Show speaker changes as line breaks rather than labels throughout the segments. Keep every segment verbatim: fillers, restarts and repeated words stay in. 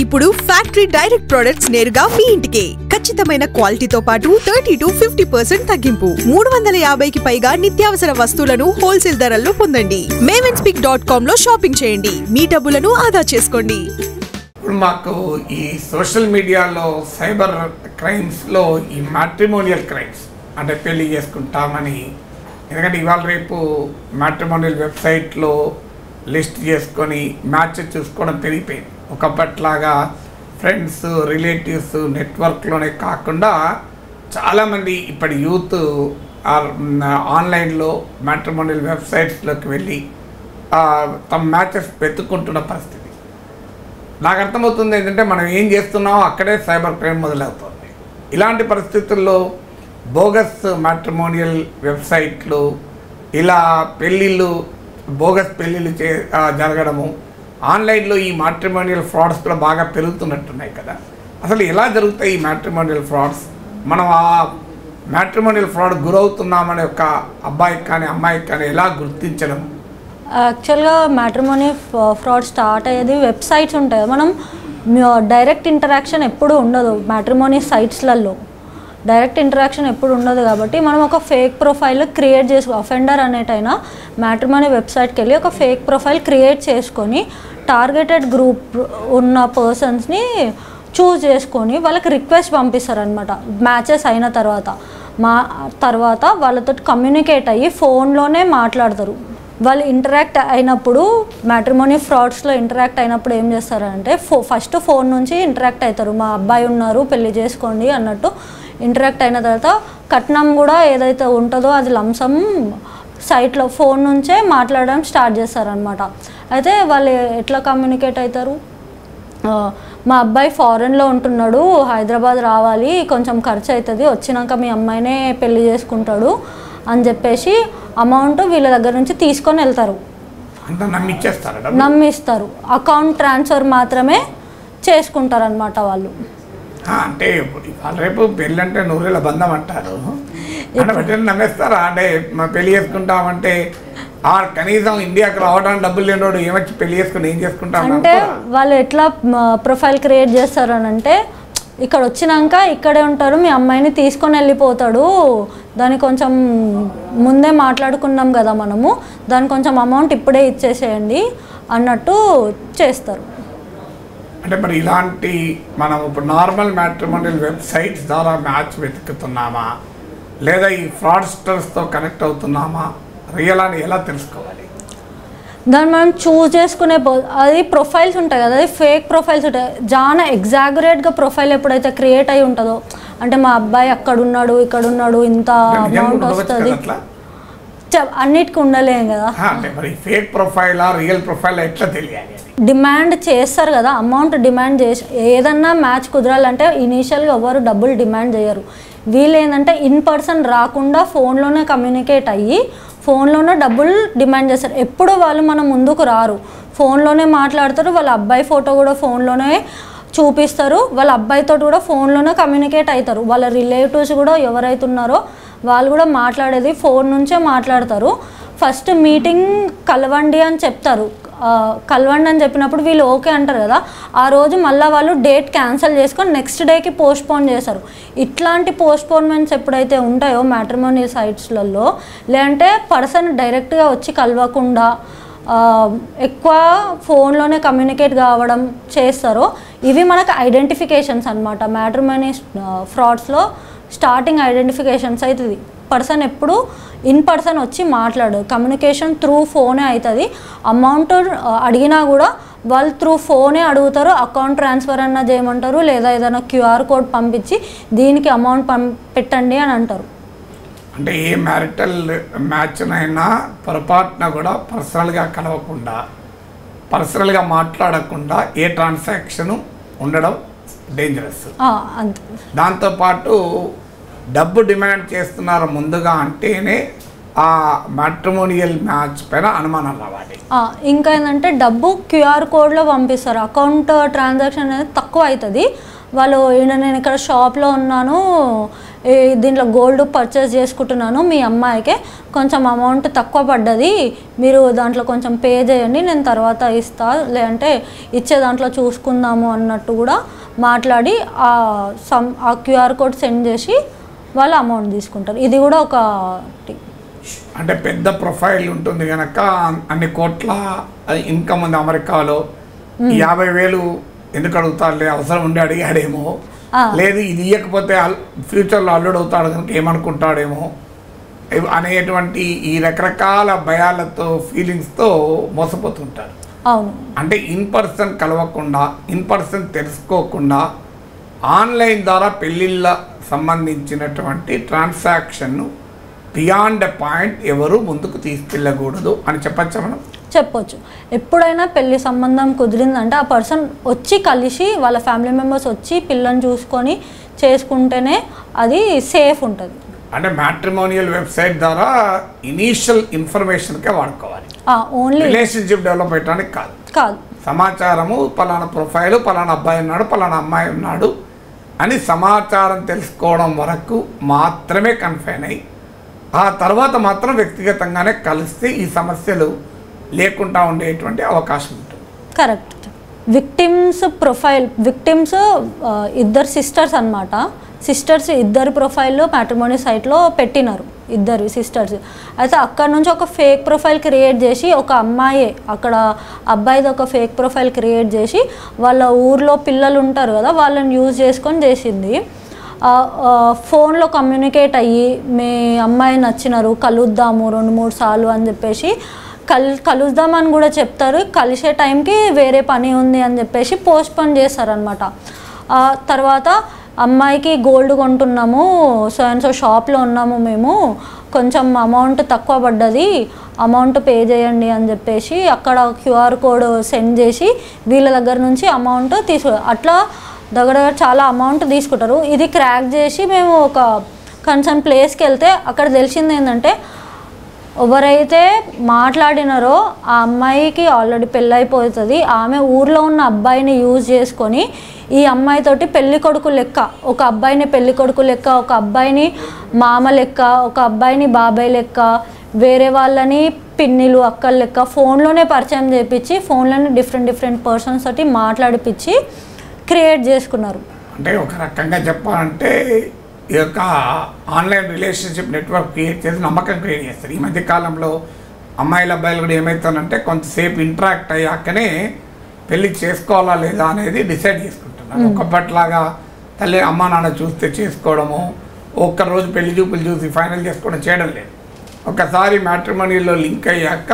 ఇప్పుడు factory direct products నేరుగా మీ ఇంటికే ఖచ్చితమైన క్వాలిటీతో పాటు థర్టీ టు ఫిఫ్టీ పర్సెంట్ తగ్గింపు. మూడు వందల యాభైకి పైగా నిత్యావసర వస్తువులను హోల్సేల్ ధరల్లో పొందండి. మేవెన్స్పిక్ డాట్ కామ్ లో షాపింగ్ చేయండి. మీ డబ్బులను ఆదా చేసుకోండి.
ఇప్పుడు మాకు ఈ సోషల్ మీడియాలో సైబర్ క్రైమ్స్లో ఈ మ్యాట్రిమోనియల్ క్రైమ్స్ అంటే పెళ్లి చేసుకుంటామని, ఎందుకంటే ఇవాళ రేపు మ్యాట్రిమోనియల్ వెబ్సైట్లో లిస్ట్ చేసుకొని మ్యాచ్ చూసుకోవడం పెరిగిపోయింది. ఒకప్పట్లాగా ఫ్రెండ్స్ రిలేటివ్స్ నెట్వర్క్లోనే కాకుండా చాలామంది ఇప్పటి యూత్ ఆన్లైన్లో మ్యాట్రిమోనియల్ వెబ్సైట్స్లోకి వెళ్ళి తమ మ్యాచెస్ వెతుక్కుంటున్న పరిస్థితి. నాకు అర్థమవుతుంది ఏంటంటే మనం ఏం చేస్తున్నామో అక్కడే సైబర్ క్రైమ్ మొదలవుతుంది. ఇలాంటి పరిస్థితుల్లో బోగస్ మ్యాట్రిమోనియల్ వెబ్సైట్లు, ఇలా పెళ్ళిళ్ళు బోగస్ పెళ్ళిళ్ళు చే జరగడము, ఆన్లైన్లో ఈ మ్యాట్రిమోనియల్ ఫ్రాడ్స్ కూడా బాగా పెరుగుతున్నట్టున్నాయి కదా. అసలు ఎలా జరుగుతాయి ఈ మ్యాట్రిమోనియల్ ఫ్రాడ్స్? మనం ఆ మ్యాట్రిమోనియల్ ఫ్రాడ్ గురవుతున్నామనే ఒక అబ్బాయికి కానీ అమ్మాయికి కానీ ఎలా గుర్తించడం?
యాక్చువల్గా మ్యాట్రిమోనీ ఫ్రాడ్ స్టార్ట్ అయ్యేది వెబ్సైట్స్ ఉంటాయి. మనం డైరెక్ట్ ఇంటరాక్షన్ ఎప్పుడు ఉండదు మ్యాట్రిమోనీ సైట్స్లలో, డైరెక్ట్ ఇంటరాక్షన్ ఎప్పుడు ఉండదు కాబట్టి మనం ఒక ఫేక్ ప్రొఫైల్ క్రియేట్ చేసుకో అఫెండర్ అనేటైనా మ్యాట్రిమోనీ వెబ్సైట్కి వెళ్ళి ఒక ఫేక్ ప్రొఫైల్ క్రియేట్ చేసుకొని టార్గెటెడ్ గ్రూప్ ఉన్న పర్సన్స్ని చూస్ చేసుకొని వాళ్ళకి రిక్వెస్ట్ పంపిస్తారనమాట. మ్యాచెస్ అయిన తర్వాత మా తర్వాత వాళ్ళతో కమ్యూనికేట్ అయ్యి ఫోన్లోనే మాట్లాడతారు. వాళ్ళు ఇంటరాక్ట్ అయినప్పుడు మ్యాట్రిమోనీ ఫ్రాడ్స్లో ఇంటరాక్ట్ అయినప్పుడు ఏం చేస్తారంటే ఫో ఫస్ట్ ఫోన్ నుంచి ఇంటరాక్ట్ అవుతారు. మా అబ్బాయి ఉన్నారు పెళ్లి చేసుకోండి అన్నట్టు ఇంటరాక్ట్ అయిన తర్వాత కట్నం కూడా ఏదైతే ఉంటుందో అది లంసం సైట్లో ఫోన్ నుంచే మాట్లాడడం స్టార్ట్ చేస్తారనమాట. అయితే వాళ్ళు ఎట్లా కమ్యూనికేట్ అవుతారు? మా అబ్బాయి ఫారెన్లో ఉంటున్నాడు, హైదరాబాద్ రావాలి, కొంచెం ఖర్చు అవుతుంది, వచ్చినాక మీ అమ్మాయినే పెళ్లి చేసుకుంటాడు అని చెప్పేసి అమౌంట్ వీళ్ళ దగ్గర నుంచి తీసుకొని వెళ్తారు, నమ్మిస్తారు. అకౌంట్ ట్రాన్స్ఫర్ మాత్రమే చేసుకుంటారు అనమాట వాళ్ళు.
అంటే రేపు పెళ్ళి అంటే నూరేళ్ళ బంధం అంటారు, నమ్మేస్తారా? అంటే పెళ్లి చేసుకుంటామంటే కనీసం ఇండియాకి రావడానికి డబ్బులు లేనోడు ఏమొచ్చి పెళ్లి చేసుకుని ఏం చేసుకుంటాం
అంటే వాళ్ళు ఎట్లా ప్రొఫైల్ క్రియేట్ చేస్తారు అని అంటే, ఇక్కడ వచ్చినాక ఇక్కడే ఉంటారు, మీ అమ్మాయిని తీసుకొని వెళ్ళిపోతాడు, దాన్ని కొంచెం ముందే మాట్లాడుకున్నాం కదా మనము, దాని కొంచెం అమౌంట్ ఇప్పుడే ఇచ్చేసేయండి అన్నట్టు చేస్తారు.
అంటే మరి ఇలాంటి మనం ఇప్పుడు నార్మల్ మ్యాట్రిమోనియల్ వెబ్సైట్స్ ద్వారా మ్యాచ్ వెతుకుతున్నామా లేదా ఈ ఫ్రాడ్స్టర్స్తో కనెక్ట్ అవుతున్నామా, రియల్ అని ఎలా తెలుసుకోవాలి?
దాన్ని మనం చూస్ చేసుకునే అది ప్రొఫైల్స్ ఉంటాయి కదా, అది ఫేక్ ప్రొఫైల్స్ ఉంటాయి. చాలా ఎగ్జాగరేట్గా ప్రొఫైల్ ఎప్పుడైతే క్రియేట్ అయి ఉంటుందో, అంటే మా అబ్బాయి అక్కడ ఉన్నాడు ఇక్కడ ఉన్నాడు ఇంత అమౌంట్ వస్తుంది అన్నిటికీ ఉండలేం కదా.
ఫేక్ ప్రొఫైల్ రియల్ ప్రొఫైల్ ఎట్లా తెలియాలి?
డిమాండ్ చేస్తారు కదా, అమౌంట్ డిమాండ్ చేసి ఏదన్నా మ్యాచ్ కుదరాలంటే ఇనీషియల్గా ఎవరు డబ్బులు డిమాండ్ చేయరు. వీళ్ళు ఏంటంటే ఇన్ పర్సన్ రాకుండా ఫోన్లోనే కమ్యూనికేట్ అయ్యి ఫోన్లోనే డబ్బులు డిమాండ్ చేస్తారు. ఎప్పుడు వాళ్ళు మనం ముందుకు రారు, ఫోన్లోనే మాట్లాడతారు. వాళ్ళ అబ్బాయి ఫోటో కూడా ఫోన్లోనే చూపిస్తారు, వాళ్ళ అబ్బాయితో కూడా ఫోన్లోనే కమ్యూనికేట్ అవుతారు. వాళ్ళ రిలేటివ్స్ కూడా ఎవరైతే ఉన్నారో వాళ్ళు కూడా మాట్లాడేది ఫోన్ నుంచే మాట్లాడతారు. ఫస్ట్ మీటింగ్ కలవండి అని చెప్తారు, కలవండి అని చెప్పినప్పుడు వీళ్ళు ఓకే అంటారు కదా, ఆ రోజు మళ్ళీ వాళ్ళు డేట్ క్యాన్సిల్ చేసుకొని నెక్స్ట్ డేకి పోస్ట్పోన్ చేస్తారు. ఇట్లాంటి పోస్ట్పోన్మెంట్స్ ఎప్పుడైతే ఉంటాయో మ్యాట్రిమోనీ సైట్స్లలో, లేదంటే పర్సన్ డైరెక్ట్గా వచ్చి కలవకుండా ఎక్కువ ఫోన్లోనే కమ్యూనికేట్ కావడం చేస్తారో, ఇవి మనకు ఐడెంటిఫికేషన్స్ అనమాట. మ్యాట్రిమోనీ ఫ్రాడ్స్లో స్టార్టింగ్ ఐడెంటిఫికేషన్స్ అవుతుంది. పర్సన్ ఎప్పుడు ఇన్ పర్సన్ వచ్చి మాట్లాడు, కమ్యూనికేషన్ త్రూ ఫోనే అవుతుంది. అమౌంట్ అడిగినా కూడా వాళ్ళు త్రూ ఫోనే అడుగుతారు, అకౌంట్ ట్రాన్స్ఫర్ అన్నా చేయమంటారు, లేదా ఏదైనా క్యూఆర్ కోడ్ పంపించి దీనికి అమౌంట్ పం పెట్టండి అని అంటారు.
అంటే ఏ మ్యారిటల్ మ్యాచ్నైనా పొరపాటున కూడా పర్సనల్గా కలవకుండా పర్సనల్గా మాట్లాడకుండా ఏ ట్రాన్సాక్షన్ ఉండడం డేంజరస్. దాంతోపాటు డబ్బు డిమాండ్ చేస్తున్నారు ముందుగా అంటేనే ఆ మ్యాట్రిమోనియల్ మ్యాచ్ పైన అనుమానం రావాలి.
ఇంకా ఏంటంటే డబ్బు క్యూఆర్ కోడ్లో పంపిస్తారు, అకౌంట్ ట్రాన్సాక్షన్ అనేది తక్కువ అవుతుంది. వాళ్ళు నేను ఇక్కడ షాప్లో ఉన్నాను, దీంట్లో గోల్డ్ పర్చేస్ చేసుకుంటున్నాను, మీ అమ్మాయికే కొంచెం అమౌంట్ తక్కువ పడ్డది, మీరు దాంట్లో కొంచెం పే చేయండి, నేను తర్వాత ఇస్తా, లేదంటే ఇచ్చే దాంట్లో చూసుకుందాము అన్నట్టు కూడా మాట్లాడి ఆ సమ్ ఆ క్యూఆర్ కోడ్ సెండ్ చేసి వాళ్ళు అమౌంట్ తీసుకుంటారు. ఇది కూడా ఒక
అంటే పెద్ద ప్రొఫైల్ ఉంటుంది కనుక అన్ని కోట్ల ఇన్కమ్ ఉంది అమెరికాలో, యాభై వేలు ఎందుకు అడుగుతాడులే, అవసరం ఉండి అడిగాడేమో, లేదు ఇది ఇవ్వకపోతే ఫ్యూచర్లో అల్లుడు అవుతాడు కనుక ఏమనుకుంటాడేమో అనేటువంటి ఈ రకరకాల భయాలతో ఫీలింగ్స్తో మోసపోతుంటారు.
అవును,
అంటే ఇన్ పర్సన్ కలవకుండా, ఇన్ పర్సన్ తెలుసుకోకుండా ఆన్లైన్ ద్వారా పెళ్ళిళ్ళ సంబంధించినటువంటి ట్రాన్సాక్షన్ను బియాండ్ ఎ పాయింట్ ఎవరు ముందుకు తీసుకెళ్ళకూడదు అని చెప్పచ్చా మనం?
చెప్పొచ్చు. ఎప్పుడైనా పెళ్లి సంబంధం కుదిరిందంటే ఆ పర్సన్ వచ్చి కలిసి వాళ్ళ ఫ్యామిలీ మెంబర్స్ వచ్చి పిల్లని చూసుకొని చేసుకుంటేనే అది సేఫ్ ఉంటుంది.
అంటే మ్యాట్రిమోనియల్ వెబ్సైట్ ద్వారా ఇనీషియల్ ఇన్ఫర్మేషన్కే వాడుకోవాలి,
ఓన్లీ
రిలేషన్షిప్ డెవలప్ చేయడానికి కాదు.
కాదు
సమాచారము పలానా ప్రొఫైలు, పలానా అబ్బాయి ఉన్నాడు, పలానా అమ్మాయి ఉన్నాడు అని సమాచారం తెలుసుకోవడం వరకు మాత్రమే కన్ఫైన్ అయ్యి ఆ తర్వాత మాత్రం వ్యక్తిగతంగానే కలిస్తే ఈ సమస్యలు లేకుండా ఉండేటువంటి అవకాశం ఉంటుంది.
కరెక్ట్. విక్టిమ్స్ ప్రొఫైల్, విక్టిమ్స్ ఇద్దరు సిస్టర్స్ అన్నమాట. సిస్టర్స్ ఇద్దరు ప్రొఫైల్లో మ్యాట్రిమోనీ సైట్లో పెట్టినారు, ఇద్దరు సిస్టర్స్. అయితే అక్కడ నుంచి ఒక ఫేక్ ప్రొఫైల్ క్రియేట్ చేసి ఒక అమ్మాయి అక్కడ అబ్బాయిది ఒక ఫేక్ ప్రొఫైల్ క్రియేట్ చేసి వాళ్ళ ఊర్లో పిల్లలు ఉంటారు కదా వాళ్ళని యూజ్ చేసుకొని చేసింది. ఫోన్లో కమ్యూనికేట్ అయ్యి మీ అమ్మాయి నచ్చినారు, కలుద్దాము రెండు మూడు సార్లు అని చెప్పేసి కల్ కలుద్దామని కూడా చెప్తారు. కలిసే టైంకి వేరే పని ఉంది అని చెప్పేసి పోస్ట్పోన్ చేస్తారనమాట. తర్వాత అమ్మాయికి గోల్డ్ కొంటున్నాము, సో అండ్ సో షాప్లో ఉన్నాము మేము, కొంచెం అమౌంట్ తక్కువ పడ్డది, అమౌంట్ పే చేయండి అని చెప్పేసి అక్కడ క్యూఆర్ కోడ్ సెండ్ చేసి వీళ్ళ దగ్గర నుంచి అమౌంట్ తీసు అట్లా దగ్గర దగ్గర చాలా అమౌంట్ తీసుకుంటారు. ఇది క్రాక్ చేసి మేము ఒక కన్సర్న్ ప్లేస్కి వెళ్తే అక్కడ తెలిసింది ఏంటంటే ఎవరైతే మాట్లాడినారో ఆ అమ్మాయికి ఆల్రెడీ పెళ్ళైపోతుంది, ఆమె ఊర్లో ఉన్న అబ్బాయిని యూజ్ చేసుకొని ఈ అమ్మాయితోటి పెళ్లి కొడుకు లెక్క, ఒక అబ్బాయిని పెళ్లి కొడుకు లెక్క, ఒక అబ్బాయిని మామ లెక్క, ఒక అబ్బాయిని బాబాయ్ లెక్క, వేరే వాళ్ళని పిన్నిలు అక్కల లెక్క ఫోన్లోనే పరిచయం చేయించి ఫోన్లోనే డిఫరెంట్ డిఫరెంట్ పర్సన్స్ తోటి మాట్లాడిపించి క్రియేట్ చేసుకున్నారు.
అంటే ఒక రకంగా చెప్పాలంటే ఈ యొక్క ఆన్లైన్ రిలేషన్షిప్ నెట్వర్క్ క్రియేట్ చేసి నమ్మకం క్రియేట్ చేస్తారు. ఈ మధ్య కాలంలో అమ్మాయిల అబ్బాయిలు కూడా ఏమవుతానంటే కొంతసేపు ఇంటరాక్ట్ అయ్యాకనే పెళ్ళి చేసుకోవాలా లేదా అనేది డిసైడ్ చేసుకుంటున్నారు. ఒకప్పట్లాగా తల్లి అమ్మ నాన్న చూస్తే చేసుకోవడము, ఒక్కరోజు పెళ్లి చూపులు చూసి ఫైనల్ చేసుకోవడం చేయడం లేదు. ఒకసారి మ్యాట్రిమోనీలో లింక్ అయ్యాక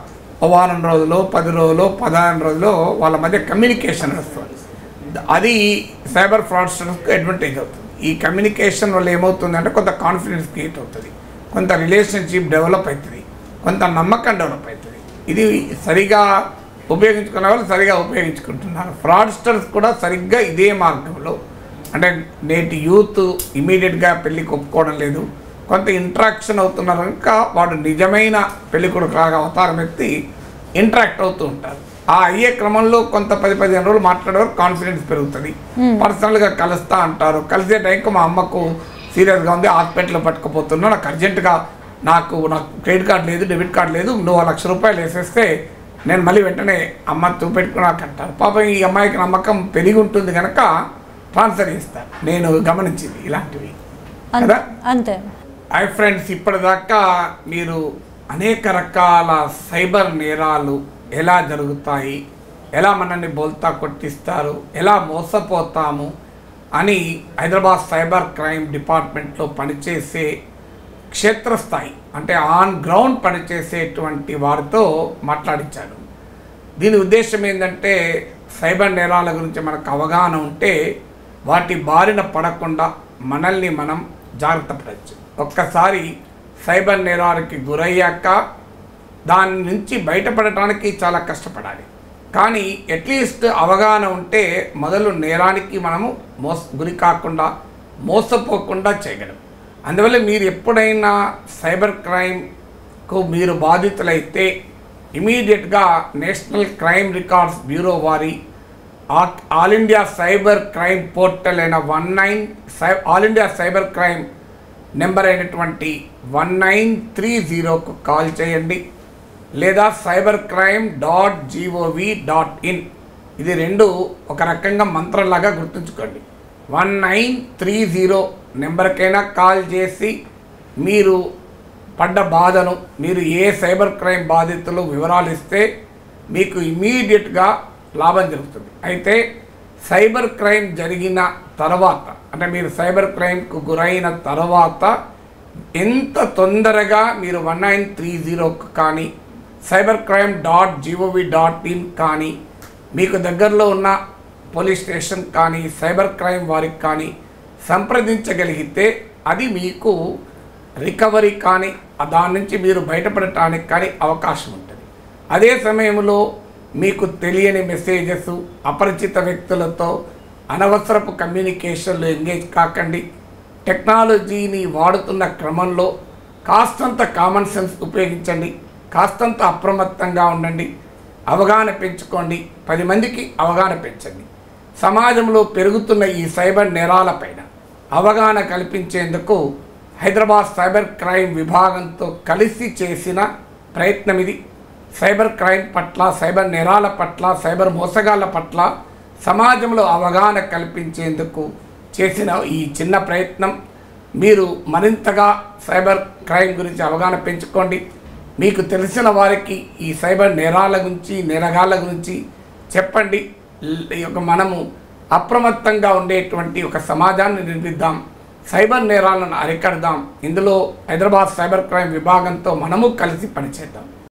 వారం రోజులు, పది రోజులు, పదహారు రోజులు వాళ్ళ మధ్య కమ్యూనికేషన్ వస్తుంది. అది సైబర్ ఫ్రాడ్స్టర్స్కి అడ్వాంటేజ్ అవుతుంది. ఈ కమ్యూనికేషన్ వల్ల ఏమవుతుందంటే కొంత కాన్ఫిడెన్స్ క్రియేట్ అవుతుంది, కొంత రిలేషన్షిప్ డెవలప్ అవుతుంది, కొంత నమ్మకం డెవలప్ అవుతుంది. ఇది సరిగా ఉపయోగించుకునే వాళ్ళు సరిగా ఉపయోగించుకుంటున్నారు. ఫ్రాడ్స్టర్స్ కూడా సరిగ్గా ఇదే మార్గంలో, అంటే నేటి యూత్ ఇమీడియట్గా పెళ్ళికి ఒప్పుకోవడం లేదు, కొంత ఇంటరాక్షన్ అవుతున్నారు కనుక వాడు నిజమైన పెళ్లి కొడుకు లాగా అవతారం ఎత్తి ఇంటరాక్ట్ అవుతూ ఉంటారు. ఆ అయ్యే క్రమంలో కొంత పది పదిహేను రోజులు మాట్లాడే వరకు కాన్ఫిడెన్స్ పెరుగుతుంది. పర్సనల్గా కలుస్తా అంటారు. కలిసే టైంకి మా అమ్మకు సీరియస్గా ఉంది, హాస్పిటల్లో పట్టుకుపోతున్నా, నాకు అర్జెంటుగా నాకు నాకు క్రెడిట్ కార్డు లేదు, డెబిట్ కార్డు లేదు, నువ్వు లక్ష రూపాయలు వేసేస్తే నేను మళ్ళీ వెంటనే అమ్మ చూపెట్టుకున్నాక అంటారు. పాపం ఈ అమ్మాయికి నమ్మకం పెరిగి ఉంటుంది కనుక ట్రాన్స్ఫర్ చేస్తారు. నేను గమనించింది ఇలాంటివి కదా.
అంతే.
హై ఫ్రెండ్స్, ఇప్పటిదాకా మీరు అనేక రకాల సైబర్ నేరాలు ఎలా జరుగుతాయి, ఎలా మనల్ని బోల్తా కొట్టిస్తారు, ఎలా మోసపోతాము అని హైదరాబాద్ సైబర్ క్రైమ్ డిపార్ట్మెంట్లో పనిచేసే క్షేత్రస్థాయి అంటే ఆన్ గ్రౌండ్ పనిచేసేటువంటి వారితో మాట్లాడించాడు. దీని ఉద్దేశం ఏంటంటే సైబర్ నేరాల గురించి మనకు అవగాహన ఉంటే వాటి బారిన పడకుండా మనల్ని మనం జాగ్రత్త పడవచ్చు. ఒక్కసారి సైబర్ నేరాలకి గురయ్యాక దాని నుంచి బయటపడటానికి చాలా కష్టపడాలి. కానీ అట్లీస్ట్ అవగాహన ఉంటే మొదలు నేరానికి మనము మోస గురి కాకుండా మోసపోకుండా చేయగలం. అందువల్ల మీరు ఎప్పుడైనా సైబర్ క్రైమ్ కు మీరు బాధితులైతే ఇమీడియట్గా నేషనల్ క్రైమ్ రికార్డ్స్ బ్యూరో వారి all India cyber crime portal అయిన వన్ నైన్ సై all India cyber crime number అయినటువంటి వన్ నైన్ త్రీ జీరోకు కాల్ చేయండి, లేదా cyber crime dot GOV dot in, ఇది రెండు ఒక రకంగా మంత్రంలాగా గుర్తుంచుకోండి. వన్ నైన్ త్రీ జీరో నెంబర్కైనా కాల్ చేసి మీరు పడ్డ బాధను, మీరు ఏ సైబర్ క్రైమ్ బాధితులు వివరాలు ఇస్తే మీకు ఇమీడియట్గా లాభం జరుగుతుంది. అయితే సైబర్ క్రైమ్ జరిగిన తర్వాత, అంటే మీరు సైబర్ క్రైమ్కు గురైన తర్వాత ఎంత తొందరగా మీరు వన్ నైన్ త్రీ జీరోకు కానీ cyber crime dot GOV dot in కానీ మీకు దగ్గరలో ఉన్న పోలీస్ స్టేషన్ కానీ సైబర్ క్రైమ్ వారికి కానీ సంప్రదించగలిగితే అది మీకు రికవరీ కానీ దాని నుంచి మీరు బయటపడటానికి కానీ అవకాశం ఉంటుంది. అదే సమయంలో మీకు తెలియని మెసేజెస్, అపరిచిత వ్యక్తులతో అనవసరపు కమ్యూనికేషన్లో ఎంగేజ్ కాకండి. టెక్నాలజీని వాడుతున్న క్రమంలో కాస్తంత కామన్ సెన్స్ ఉపయోగించండి, కాస్తంత అప్రమత్తంగా ఉండండి, అవగాహన పెంచుకోండి, పది మందికి అవగాహన పెంచండి. సమాజంలో పెరుగుతున్న ఈ సైబర్ నేరాలపైన అవగాహన కల్పించేందుకు హైదరాబాద్ సైబర్ క్రైమ్ విభాగంతో కలిసి చేసిన ప్రయత్నం ఇది. సైబర్ క్రైమ్ పట్ల, సైబర్ నేరాల పట్ల, సైబర్ మోసగాళ్ళ పట్ల సమాజంలో అవగాహన కల్పించేందుకు చేసిన ఈ చిన్న ప్రయత్నం. మీరు మరింతగా సైబర్ క్రైమ్ గురించి అవగాహన పెంచుకోండి. మీకు తెలిసిన వారికి ఈ సైబర్ నేరాల గురించి, నేరగాళ్ళ గురించి చెప్పండి. ఒక మనము అప్రమత్తంగా ఉండేటువంటి ఒక సమాజాన్ని నిర్మిద్దాం, సైబర్ నేరాలను అరికడదాం. ఇందులో హైదరాబాద్ సైబర్ క్రైమ్ విభాగంతో మనము కలిసి పనిచేద్దాం.